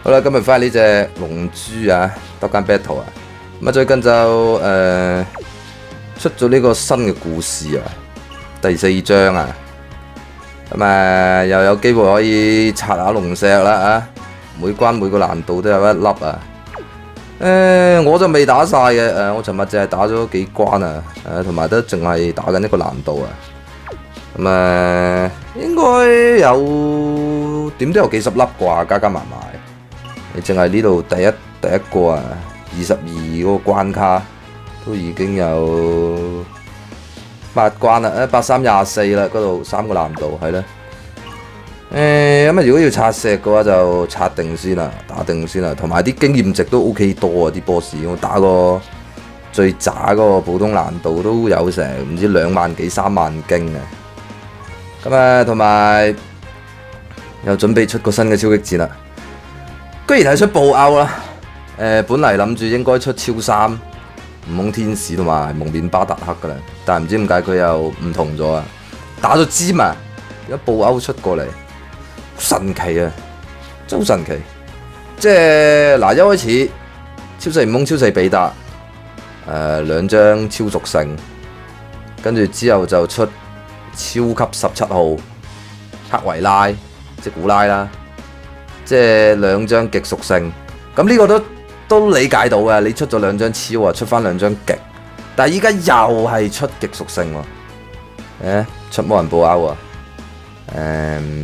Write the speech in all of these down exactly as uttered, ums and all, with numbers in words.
好啦，今日翻嚟呢隻龍珠啊，多間 battle 啊，咁啊最近就誒、呃、出咗呢個新嘅故事啊，第四章啊，咁啊又有機會可以刷下龍石啦啊，每關每個難度都有一粒啊，誒、呃、我就未打晒嘅，誒我尋日淨係打咗幾關啊，誒同埋都淨係打緊一個難度啊，咁啊應該有點都有幾十粒啩，加加埋埋。你淨係呢度第一第一個啊，二十二嗰個關卡都已經有八關啦，誒八三廿四啦，嗰度三個難度係啦。誒咁啊，如果要刷石嘅話就刷定先啦，打定先啦，同埋啲經驗值都 OK 多啊，啲 boss 我打個最渣嗰個普通難度都有成唔知兩萬幾三萬經啊。咁啊，同埋又準備出個新嘅超級戰啦。居然係出布歐啦！誒、呃，本嚟諗住應該出超三、悟空天使同埋蒙面巴達克噶啦，但係唔知點解佢又唔同咗啊！打咗尖啊，而家布歐出過嚟，神奇啊！真好神奇！即係嗱，一開始超四悟空、超四比達，誒、呃、兩張超屬性，跟住之後就出超級十七號黑維拉，即係古拉啦。即係兩張極屬性，咁呢個都都理解到嘅。你出咗兩張超啊，出翻兩張極，但係依家又係出極屬性喎。誒，出魔人布歐啊！誒、嗯，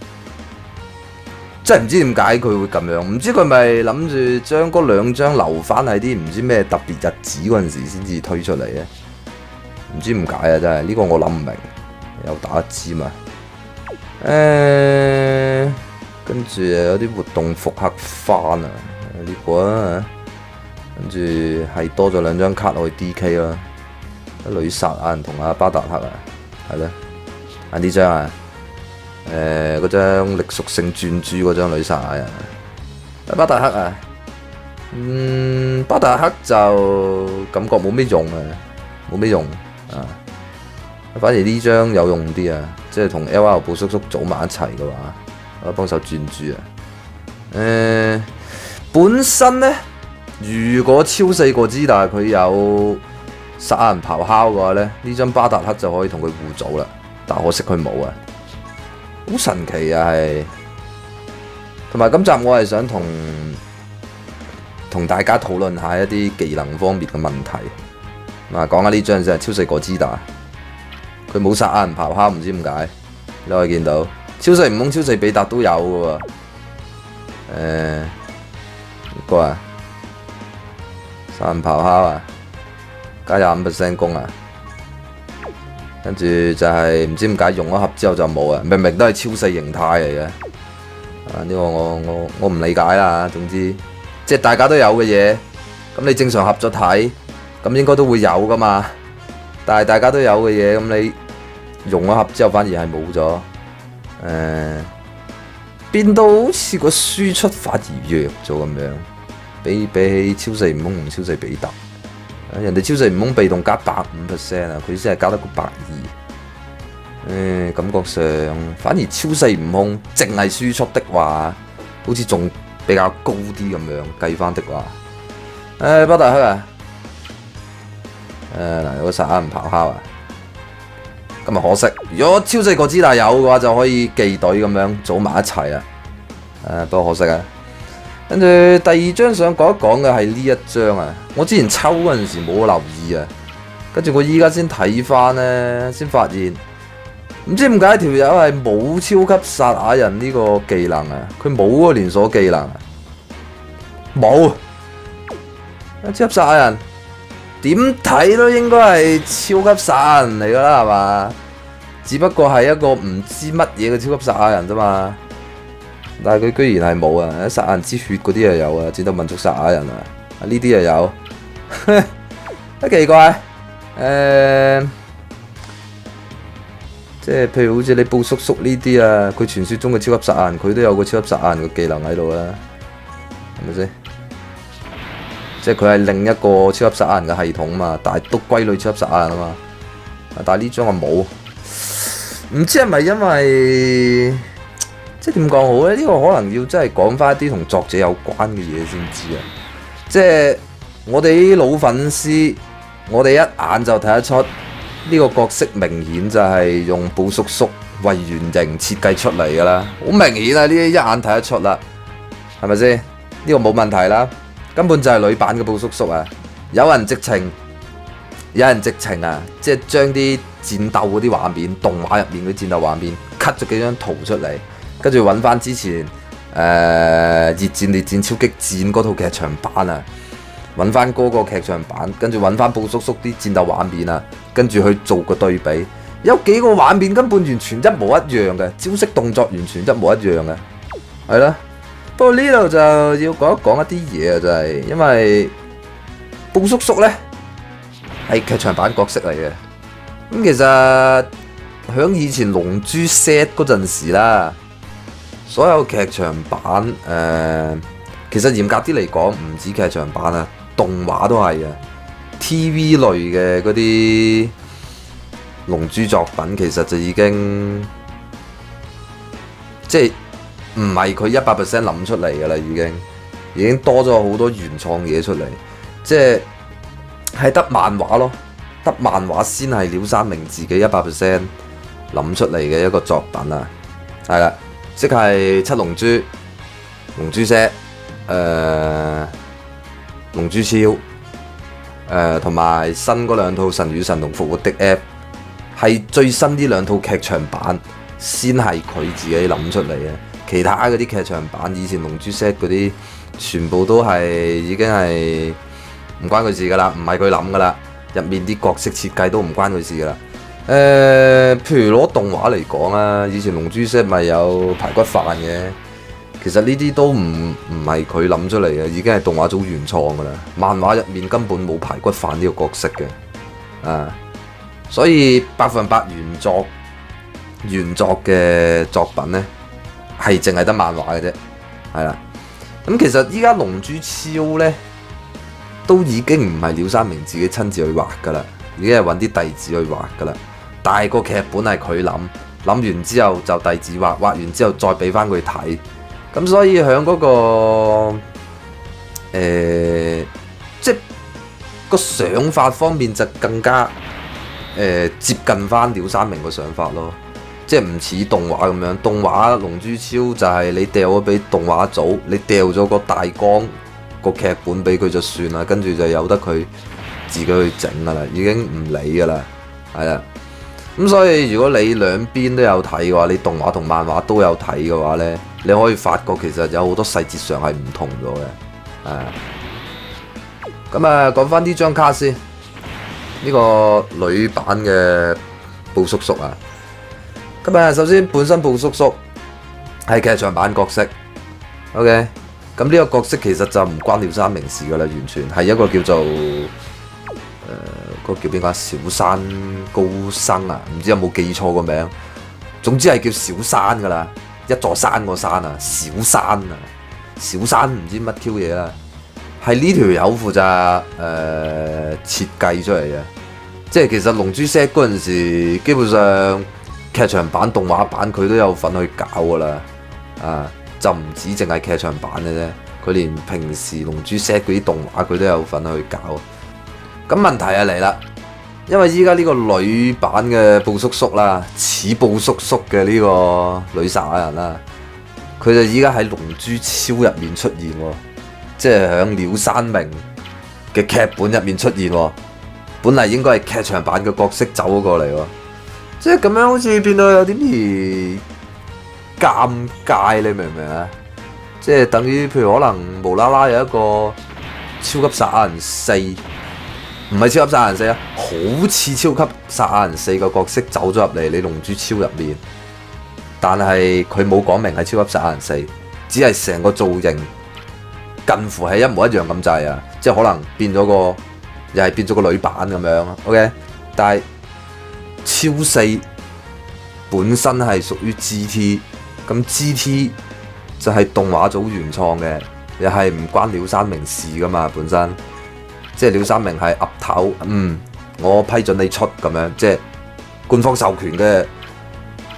真係唔知點解佢會咁樣，唔知佢咪諗住將嗰兩張留翻喺啲唔知咩特別日子嗰陣時先至推出嚟嘅，唔知點解啊！真係呢、這個我諗唔明，又打一尖啊！誒、嗯。跟住有啲活動復刻翻啊，呢個啊，跟住係多咗兩張卡可以 D K 啦，女殺啊同阿巴達克啊，係咧，啊呢張啊，誒嗰張力屬性轉珠嗰張女殺啊，巴達克啊，嗯巴達克就感覺冇咩用啊，冇咩用啊，反而呢張有用啲啊，即係同 L R 布叔叔組埋一齊嘅話。我幫手轉珠啊！誒、呃，本身咧，如果超四個之，但係佢有殺人咆哮嘅話咧，呢張巴達克就可以同佢互組啦。但可惜佢冇啊，好神奇啊！係，同埋今集我係想同同大家討論下一啲技能方面嘅問題。嗱，講下呢張先係超四個之，但佢冇殺人咆哮，唔知點解，你可以見到。超四悟空、超四比達都有嘅喎，誒、呃，呢個啊，殺人咆哮啊，加廿五 percent 攻啊，跟住就係唔知點解用咗盒之後就冇啊，明明都係超四形態嚟嘅，啊呢、這個我我我唔理解啦，總之即係大家都有嘅嘢，咁你正常合咗睇，咁應該都會有噶嘛，但係大家都有嘅嘢，咁你用咗盒之後反而係冇咗。誒、呃，變到好似個輸出反而弱咗咁樣，比比起超四悟空同超四比達，人哋超四悟空被動加百五 percent 啊，佢先係加得個百二。誒，感覺上反而超四悟空淨係輸出的話，好似仲比較高啲咁樣計翻的話。誒、呃，巴達克啊，誒、呃、嗱，有個殺人咆哮啊！咁啊可惜，如果超四個之大有嘅話，就可以記隊咁樣組埋一齊啊！誒，不過可惜啊。跟住第二張想講一講嘅係呢一張啊，我之前抽嗰陣時冇留意啊，跟住我依家先睇翻咧，先發現唔知點解條友係冇超級撒亞人呢個技能啊，佢冇嗰個連鎖技能啊，冇超級撒亞人。點睇都應該係超級撒亞人嚟噶啦，係嘛？只不過係一個唔知乜嘢嘅超級撒亞人啫嘛。但係佢居然係冇啊！撒亞人之血嗰啲又有啊，戰鬥民族撒亞人啊，啊呢啲又有，都奇怪。誒、呃，即係譬如好似你布叔叔呢啲啊，佢傳說中嘅超級撒亞人，佢都有個超級撒亞人嘅技能喺度啊，係咪先？即係佢係另一個超級撒亞人嘅系統嘛，但係都歸類超級撒亞人啊嘛。但係呢張我冇，唔知係咪因為即即係點講好咧？呢、呢個可能要真係講翻一啲同作者有關嘅嘢先知啊！即係我哋啲老粉絲，我哋一眼就睇得出呢個角色明顯就係用布叔叔為原型設計出嚟噶啦，好明顯啊！呢啲一眼睇得出啦，係咪先？呢、呢個冇問題啦，根本就係女版嘅布叔叔啊！有人直情，有人直情啊，即係將啲戰鬥嗰啲畫面，動畫入面嗰啲戰鬥畫面 cut 咗幾張圖出嚟。跟住揾翻之前誒、呃、熱戰列戰超擊戰嗰套劇場版啊，揾翻嗰個劇場版，跟住揾翻布叔叔啲戰鬥畫面啊，跟住去做個對比，有幾個畫面根本完全一模一樣嘅，招式動作完全一模一樣嘅，係啦。不過呢度就要講一講一啲嘢啊，就係因為布叔叔呢係劇場版角色嚟嘅，咁其實響以前龍珠 set 嗰陣時啦。所有劇場版誒、呃，其實嚴格啲嚟講，唔止劇場版啊，動畫都係啊。T V 類嘅嗰啲龍珠作品，其實就已經即係唔係佢一百 percent 諗出嚟㗎啦，已經已經多咗好多原創嘢出嚟，即係係得漫畫咯，得漫畫先係鳥山明自己一百 percent 諗出嚟嘅一個作品啊，係啦。即係七龍珠、龍珠 Z、誒龍珠超、誒同埋新嗰兩套神與神同復活的 F， 係最新呢兩套劇場版先係佢自己諗出嚟嘅，其他嗰啲劇場版以前龍珠 Z 嗰啲全部都係已經係唔關佢事噶啦，唔係佢諗噶啦，入面啲角色設計都唔關佢事噶啦。誒、呃，譬如攞動畫嚟講啊，以前龍珠 Z 咪有排骨飯嘅，其實呢啲都唔唔係佢諗出嚟嘅，已經係動畫組原創噶啦。漫畫入面根本冇排骨飯呢個角色嘅，啊，所以百分百原作原作嘅作品呢，係淨係得漫畫嘅啫，係啦。咁其實依家龍珠超呢，都已經唔係鳥山明自己親自去畫噶啦，已經係揾啲弟子去畫噶啦。但係個劇本係佢諗，諗完之後就弟子畫，畫完之後再俾翻佢睇。咁所以喺嗰、那個誒、呃，即係個想法方面就更加誒、呃、接近翻鳥山明個想法咯。即係唔似動畫咁樣，動畫龍珠超就係你掉咗俾動畫組，你掉咗個大綱個劇本俾佢就算啦，跟住就由得佢自己去整噶啦，已經唔理噶啦，係啦。咁所以如果你兩邊都有睇嘅話，你動畫同漫畫都有睇嘅話呢，你可以發覺其實有好多細節上係唔同咗嘅。誒，咁啊講翻呢張卡先，呢、呢個女版嘅布叔叔啊。咁啊首先本身布叔叔係劇場版角色 ，OK。咁呢個角色其實就唔關鳥山明事噶啦，完全係一個叫做。誒，嗰個叫邊個？小山高生啊，唔知有冇記錯個名。總之係叫小山噶啦，一座山個山啊，小山啊，小山唔知乜 Q 嘢啦。係呢條友負責誒設計出嚟嘅，即係其實龍珠 Z 嗰陣時，基本上劇場版、動畫版佢都有份去搞噶啦，啊，就唔止淨係劇場版嘅啫，佢連平時龍珠 Z 嗰啲動畫佢都有份去搞。咁問題啊嚟啦，因為依家呢個女版嘅布叔叔啦，似布叔叔嘅呢個女殺亞人啦，佢就依家喺龍珠超入面出現喎，即係響鳥山明嘅劇本入面出現喎，本嚟應該係劇場版嘅角色走咗過嚟喎，即係咁樣好似變到有啲兒尷尬，你明唔明啊？即係等於譬如可能無啦啦有一個超級殺亞人四。唔係超級殺人四啊，好似超級殺人四個角色走咗入嚟你龍珠超入面，但係佢冇講明係超級殺人四，只係成個造型近乎係一模一樣咁滯啊！即係可能變咗個，又係變咗個女版咁樣 ，OK？ 但係超四本身係屬於 G T， 咁 G T 就係動畫組原創嘅，又係唔關鳥山明事噶嘛，本身。即係鳥山明係岌頭，嗯，我批准你出咁樣，即係官方授權嘅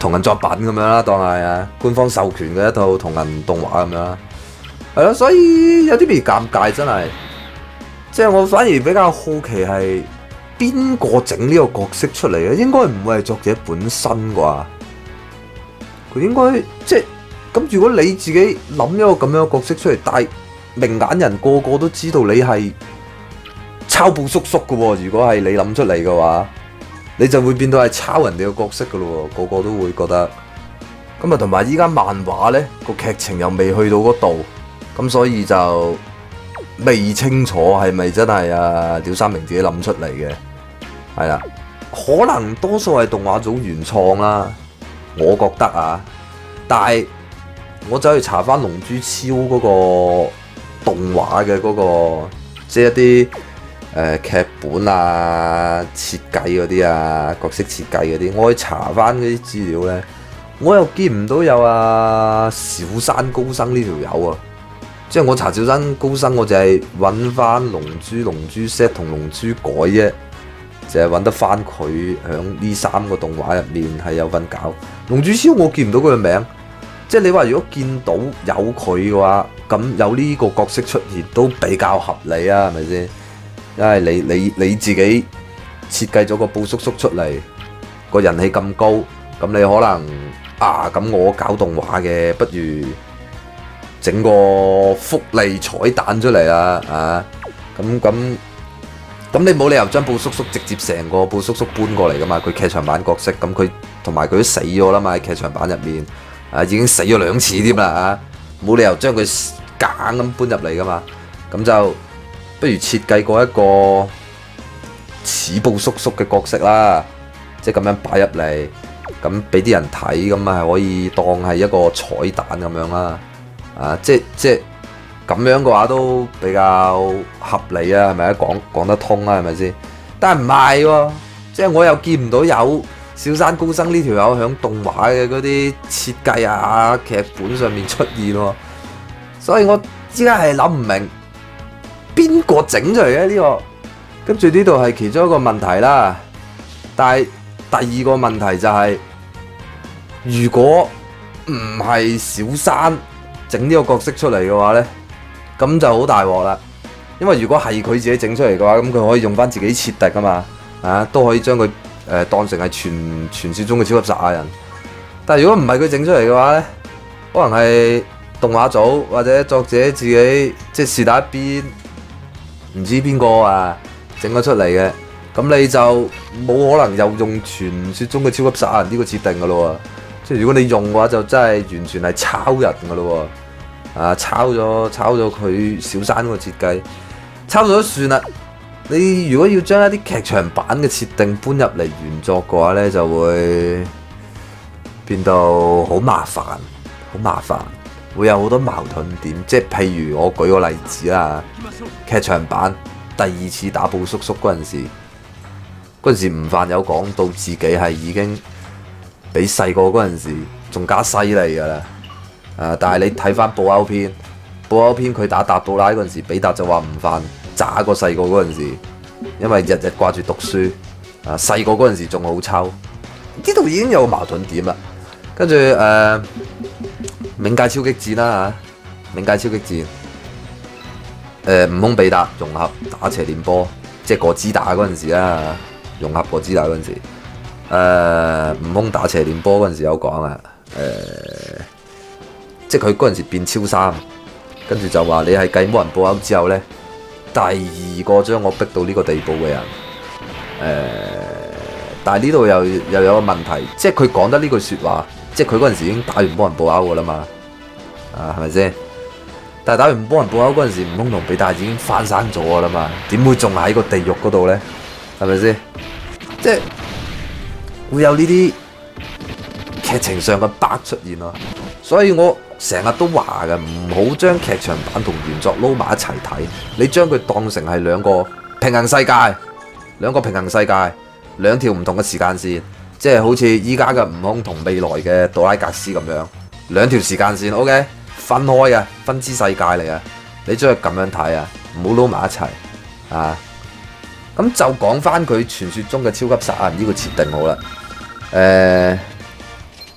同人作品咁樣啦，當係啊官方授權嘅一套同人動畫咁樣啦，係咯，所以有啲別尷尬真係，即係我反而比較好奇係邊個整呢個角色出嚟嘅？應該唔會係作者本身啩？佢應該即係咁。如果你自己諗一個咁樣嘅角色出嚟，但係明眼人個個都知道你係抄布叔叔嘅喎。如果係你諗出嚟嘅話，你就會變到係抄人哋嘅角色嘅咯喎。個個都會覺得咁啊。同埋依家漫畫呢個劇情又未去到嗰度，咁所以就未清楚係咪真係啊鳥山明自己諗出嚟嘅。係啦，可能多數係動畫組原創啦，我覺得啊。但係我走去查翻《龍珠超》嗰個動畫嘅嗰個，即係一啲誒劇本啊、設計嗰啲啊、角色設計嗰啲，我去查翻嗰啲資料咧，我又見唔到有啊小山高生呢條友啊。即係我查小山高生，我就係揾翻《龍珠》、《龍珠 Z》同《龍珠改》啫。就係揾得翻佢響呢三個動畫入面係有份搞《龍珠超》，我見唔到佢嘅名。即係你話如果見到有佢嘅話，咁有呢個角色出現都比較合理啊，係咪先？因為你你你自己設計咗個布叔叔出嚟，個人氣咁高，咁你可能啊咁我搞動畫嘅，不如整個福利彩蛋出嚟啦啊！咁咁。咁你冇理由將布叔叔直接成個布叔叔搬過嚟噶嘛？佢劇場版角色，咁佢同埋佢都死咗啦嘛，喺劇場版入面，啊已經死咗兩次添啦啊！冇理由將佢夾硬咁搬入嚟噶嘛？咁就不如設計過一個似布叔叔嘅角色啦，即係咁樣擺入嚟，咁俾啲人睇，咁啊可以當係一個彩蛋咁樣啦，啊即即。咁樣嘅話都比較合理啊，係咪啊？講講得通啊，係咪先？但係唔係喎，即係我又見唔到有小山高生呢條友響動畫嘅嗰啲設計啊、劇本上面出現喎，所以我依家係諗唔明邊個整出嚟嘅呢個。跟住呢度係其中一個問題啦，但係第二個問題就係，如果唔係小山整呢個角色出嚟嘅話呢，咁就好大鑊啦，因為如果係佢自己整出嚟嘅話，咁佢可以用翻自己設定啊嘛，啊都可以將佢誒當成係傳傳説中嘅超級撒亞人。但係如果唔係佢整出嚟嘅話咧，可能係動畫組或者作者自己即係是但一邊唔知邊個啊整咗出嚟嘅，咁你就冇可能又用傳説中嘅超級撒亞人呢個設定噶咯喎，即係如果你用嘅話，就真係完全係抄人噶咯喎。啊！抄咗抄咗佢小山嗰個設計，抄咗都算啦。你如果要將一啲劇場版嘅設定搬入嚟原作嘅話呢，就會變到好麻煩，好麻煩，會有好多矛盾點。即係譬如我舉個例子啦，劇場版第二次打布叔叔嗰陣時，嗰陣時吳範有講到自己係已經比細個嗰陣時仲加犀利㗎啦。啊！但係你睇翻布歐篇，布歐篇佢打達布拉嗰陣時，比達就話吳範渣過細個嗰陣時，因為日日掛住讀書。啊，細個嗰陣時仲好抽，呢度已經有個矛盾點啦。跟住誒，冥界超擊戰啦嚇，冥界超擊戰。誒、呃，悟空比達融合打邪念波，即係果子打嗰陣時啦，融合果子打嗰陣時。誒、呃，悟空打邪念波嗰陣時有講啊，誒、呃。即係佢嗰陣時變超三，跟住就話你係繼魔人布歐之後呢，第二個將我逼到呢個地步嘅人。誒、呃，但係呢度又又有個問題，即係佢講得呢句説話，即係佢嗰陣時已經打完魔人布歐噶啦嘛，啊係咪先？但係打完魔人布歐嗰陣時，悟空同比達已經翻生咗噶啦嘛，點會仲喺個地獄嗰度呢？係咪先？即係會有呢啲劇情上嘅 bug 出現咯，所以我成日都話嘅，唔好將劇場版同原作撈埋一齊睇，你將佢當成係兩個平行世界，兩個平行世界，兩條唔同嘅時間線，即係好似依家嘅悟空同未來嘅杜拉格斯咁樣，兩條時間線 ，OK， 分開嘅分支世界嚟嘅，你將佢咁樣睇啊，唔好撈埋一齊啊。咁就講翻佢傳說中嘅超級撒亞人呢個設定好啦，誒、呃。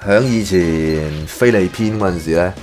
響以前菲律賓嗰陣時咧，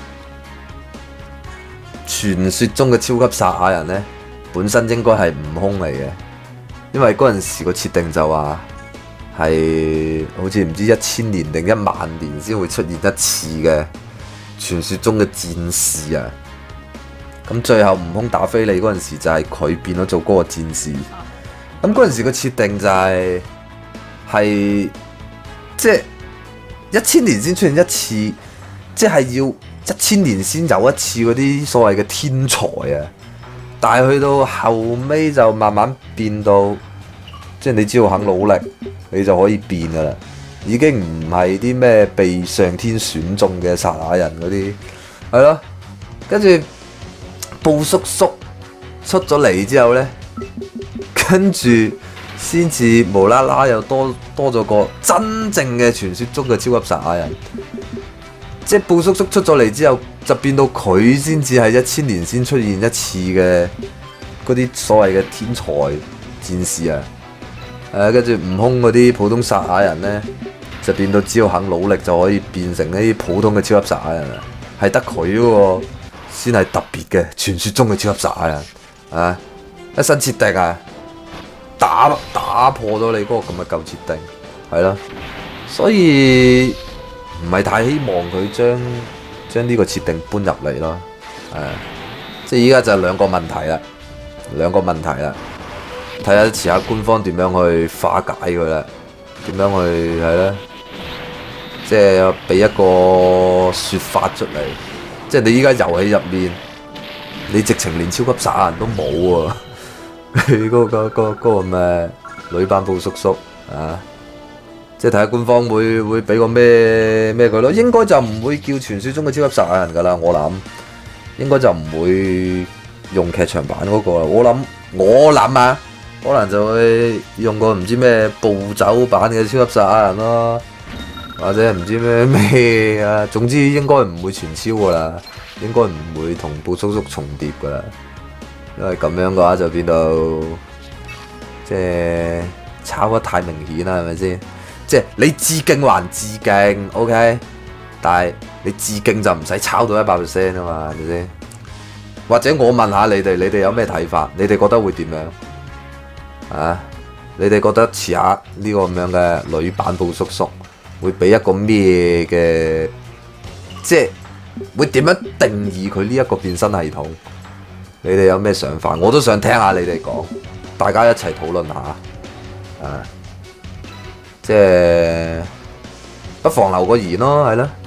傳說中嘅超級撒亞人咧，本身應該係悟空嚟嘅，因為嗰陣時個設定就話係好似唔知一千年定一萬年先會出現一次嘅傳說中嘅戰士啊。咁最後悟空打菲利嗰陣時就係佢變咗做嗰個戰士。咁嗰陣時個設定就係係即係一千年先出現一次，即係要一千年先有一次嗰啲所謂嘅天才啊！但係去到後尾就慢慢變到，即係你只要肯努力，你就可以變噶啦。已經唔係啲咩被上天選中嘅撒亞人嗰啲，係咯。跟住布叔叔出咗嚟之後呢，跟住先至無啦啦又多多咗個真正嘅傳說中嘅超級撒亞人。即係布叔叔出咗嚟之後，就變到佢先至係一千年先出現一次嘅嗰啲所謂嘅天才戰士啊！誒，跟住悟空嗰啲普通撒亞人呢，就變到只要肯努力就可以變成呢啲普通嘅超級撒亞人啊！係得佢嗰個先係特別嘅傳說中嘅超級撒亞人啊！一新設定啊，打打破咗你嗰個咁嘅舊設定，係咯，所以唔係太希望佢將將呢個設定搬入嚟咯，誒、啊，即係依家就兩個問題啦，兩個問題啦，睇下遲下官方點樣去化解佢啦，點樣去係咧，即係俾一個説法出嚟，即係你依家遊戲入面，你直情連超級撒亞人都冇喎，嗰、嗰個嗰、嗰個咩女版布叔叔啊！即係睇下官方會會俾個咩咩佢咯，應該就唔會叫傳說中嘅超級撒亞人噶啦，我諗應該就唔會用劇場版嗰個啦，我諗我諗啊，可能就會用個唔知咩暴走版嘅超級撒亞人咯，或者唔知咩咩啊，總之應該唔會傳超噶啦，應該唔會同布叔叔重疊噶啦，因為咁樣嘅話就變到即係抄得太明顯啦，係咪先？即係你致敬還致敬 ，OK， 但係你致敬就唔使抄到一百 percent 啊嘛，係咪先？或者我問下你哋，你哋有咩睇法？你哋覺得會點樣？啊？你哋覺得遲下呢個咁樣嘅女版布叔叔會俾一個咩嘅？即係會點樣定義佢呢一個變身系統？你哋有咩想法？我都想聽下你哋講，大家一齊討論下啊！即係不妨留個言咯，係啦。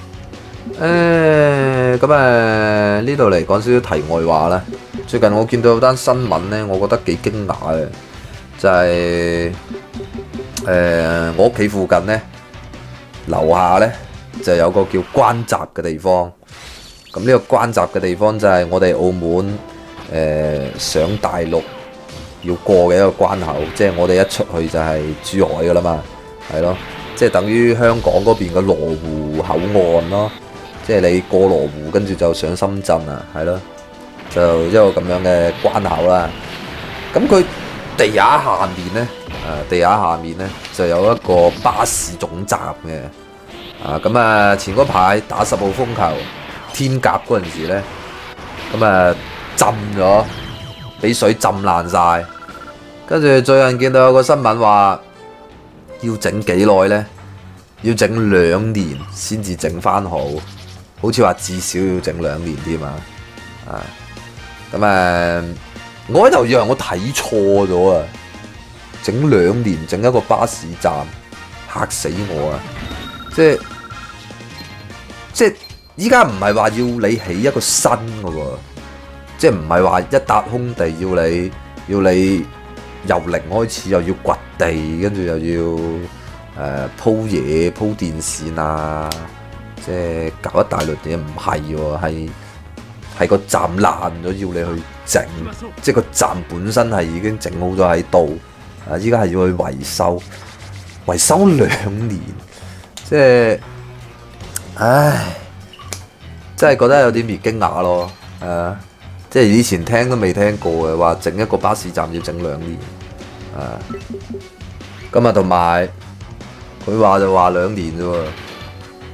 誒咁誒呢度嚟講少少題外話啦。最近我見到有單新聞咧，我覺得幾驚訝嘅，就係、是、誒、呃、我屋企附近咧樓下咧就有個叫關閘嘅地方。咁呢個關閘嘅地方就係我哋澳門誒、呃、上大陸要過嘅一個關口，即係我哋一出去就係珠海噶啦嘛，係咯，即係等於香港嗰邊嘅羅湖口岸咯，即係你過羅湖跟住就上深圳啊，係咯，就一個咁樣嘅關口啦。咁佢地下下面呢，誒地下下面呢就有一個巴士總站嘅，啊咁啊前嗰排打十號風球天鴿嗰陣時呢，咁啊浸咗。俾水浸爛晒，跟住最近見到有個新聞話要整幾耐呢？要整兩年先至整翻好，好似話至少要整兩年添啊！啊，咁誒，我喺度以為我睇錯咗啊！整兩年整一個巴士站，嚇死我啊！即係即係依家唔係話要你起一個新嘅喎。即係唔係話一笪空地要你要你由零開始，又要掘地，跟住又要誒、呃、鋪嘢鋪電線啊，即係搞一大輪嘢，唔係喎，係係個站爛咗，要你去整，即係個站本身係已經整好咗喺度，啊依家係要去維修，維修兩年，即係唉，真係覺得有啲別驚訝咯，誒、啊。即係以前聽都未聽過嘅，話整一個巴士站要整兩年，啊！咁啊同埋佢話就話兩年啫喎，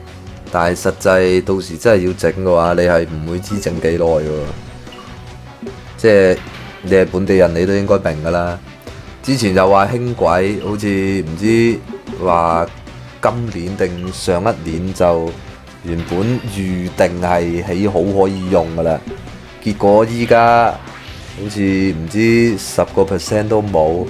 但係實際到時真係要整嘅話，你係唔會知整幾耐嘅喎。即係你係本地人，你都應該明㗎啦。之前就話輕軌好似唔知話今年定上一年就原本預定係起好可以用㗎啦，結果依家好似唔知十個 percent 都冇。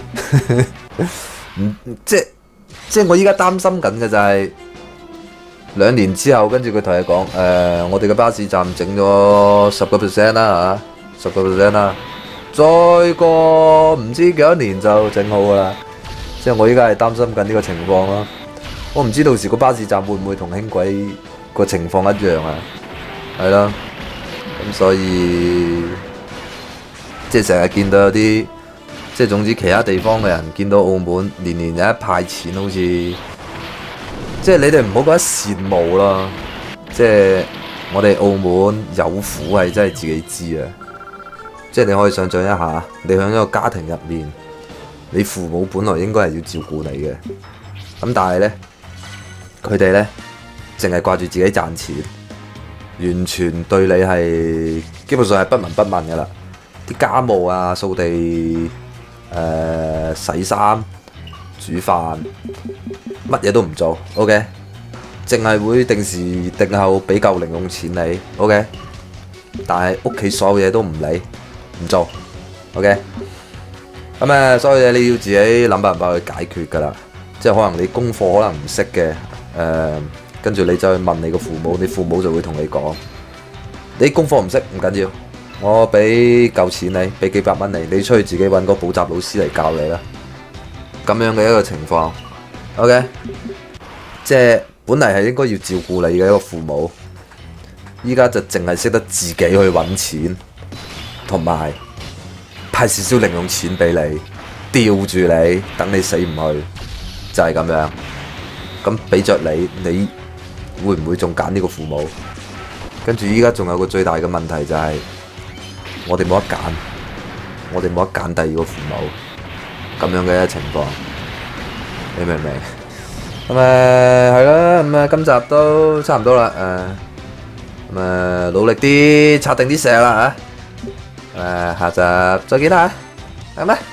唔即即係我依家擔心緊嘅就係、是、兩年之後，跟住佢同你講誒，我哋嘅巴士站整咗十個 percent 啦嚇，十個 percent 啦。再過唔知幾多年就整好噶啦，即係我依家係擔心緊呢個情況咯。我唔知到時個巴士站會唔會同輕軌個情況一樣啊？係啦，咁所以即係成日見到有啲，即係總之其他地方嘅人見到澳門年年有一派錢，好似即係你哋唔好覺得羨慕啦。即係我哋澳門有苦係真係自己知啊！即係你可以想象一下，你喺一個家庭入面，你父母本來應該係要照顧你嘅，咁但係呢，佢哋呢，淨係掛住自己賺錢，完全對你係基本上係不聞不問噶啦。啲家務啊、掃地、誒、呃、洗衫、煮飯，乜嘢都唔做 ，OK， 淨係會定時定候俾夠零用錢你 ，OK， 但係屋企所有嘢都唔理。唔做 ，OK， 咁誒，所有嘢你要自己諗辦法去解決㗎啦。即係可能你功課可能唔識嘅，誒、呃，跟住你就去問你個父母，你父母就會同你講，你功課唔識唔緊要，我俾夠錢你，俾幾百蚊你，你出去自己揾個補習老師嚟教你啦。咁樣嘅一個情況 ，OK， 即係本嚟係應該要照顧你嘅一個父母，依家就淨係識得自己去揾錢。同埋派少少零用錢俾你，吊住你，等你死唔去，就係咁樣。咁俾着你，你會唔會仲揀呢個父母？跟住依家仲有個最大嘅問題就係，我哋冇得揀，我哋冇得揀第二個父母，咁樣嘅情況，你明唔明？咁誒係啦，咁啊今集都差唔多啦，誒咁誒努力啲，刷定啲石啦嚇。誒，下集再見啦，係咪？